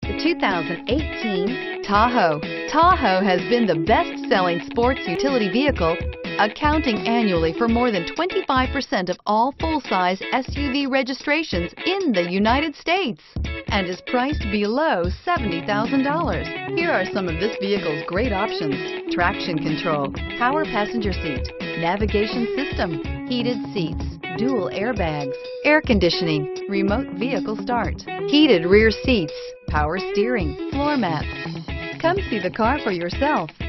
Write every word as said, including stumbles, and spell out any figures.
The two thousand eighteen Tahoe. Tahoe has been the best-selling sports utility vehicle, accounting annually for more than twenty-five percent of all full-size S U V registrations in the United States, and is priced below seventy thousand dollars. Here are some of this vehicle's great options: traction control, power passenger seat, navigation system, heated seats, dual airbags, air conditioning, remote vehicle start, heated rear seats, power steering, floor mats. Come see the car for yourself.